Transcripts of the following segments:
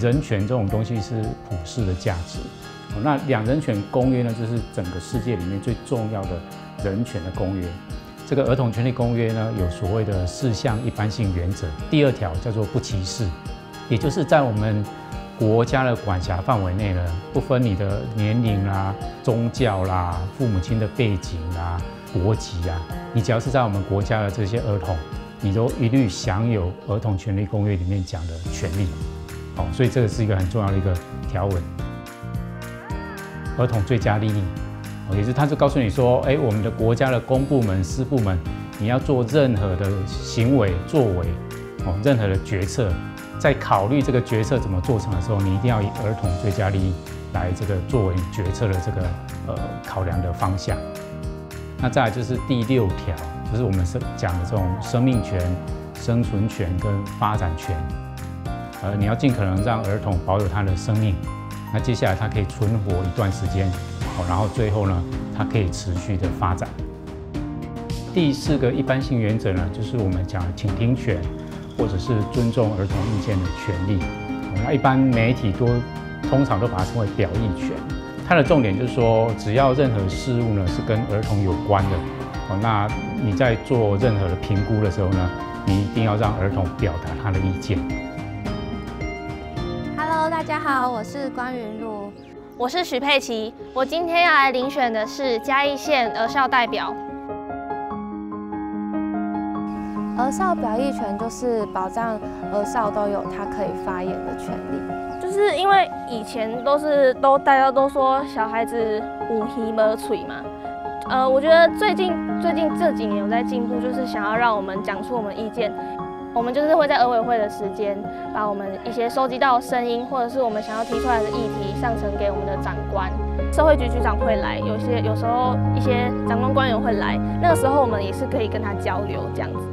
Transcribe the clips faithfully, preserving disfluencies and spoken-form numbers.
人权这种东西是普世的价值。那两人权公约呢，就是整个世界里面最重要的人权的公约。这个儿童权利公约呢，有所谓的四项一般性原则。第二条叫做不歧视，也就是在我们国家的管辖范围内呢，不分你的年龄啦、宗教啦、父母亲的背景啦、国籍啊，你只要是在我们国家的这些儿童，你都一律享有儿童权利公约里面讲的权利。好，所以这个是一个很重要的一个条文。儿童最佳利益，也就是他就告诉你说，哎，我们的国家的公部门、私部门，你要做任何的行为、作为，哦，任何的决策，在考虑这个决策怎么做成的时候，你一定要以儿童最佳利益来这个作为决策的这个呃考量的方向。那再来就是第六条，就是我们是讲的这种生命权、生存权跟发展权。呃，你要尽可能让儿童保有他的生命，那接下来他可以存活一段时间，哦，然后最后呢，他可以持续的发展。第四个一般性原则呢，就是我们讲的倾听权，或者是尊重儿童意见的权利。那一般媒体都通常都把它称为表意权。它的重点就是说，只要任何事物呢是跟儿童有关的，哦，那你在做任何的评估的时候呢，你一定要让儿童表达他的意见。 Hello， 大家好，我是关云露， 我是许佩琪。我今天要来遴选的是嘉义县儿少代表。 儿少表意权就是保障儿少都有他可以发言的权利。 就是因为以前都是都大家都说小孩子有耳没嘴嘛，呃，我觉得最近最近这几年有在进步，就是想要让我们讲出我们意见。我们就是会在儿委会的时间，把我们一些收集到的声音，或者是我们想要提出来的议题，上呈给我们的长官。社会局局长会来，有些有时候一些长官官员会来，那个时候我们也是可以跟他交流这样子。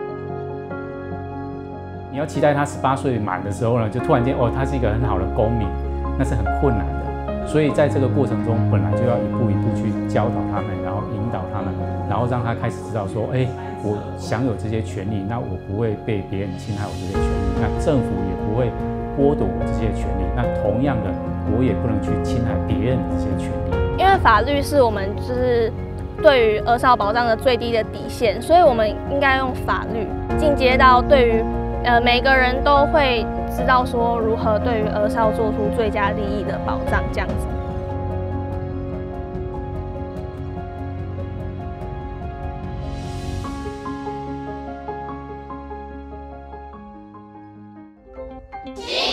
你要期待他十八岁满的时候呢，就突然间哦，他是一个很好的公民，那是很困难的。所以在这个过程中，本来就要一步一步去教导他们，然后引导他们，然后让他开始知道说，哎，我享有这些权利，那我不会被别人侵害我这些权利，那政府也不会剥夺我这些权利，那同样的，我也不能去侵害别人的这些权利。 因为法律是我们就是对于儿少保障的最低的底线，所以我们应该用法律进阶到对于呃每个人都会知道说如何对于儿少做出最佳利益的保障，这样子。 一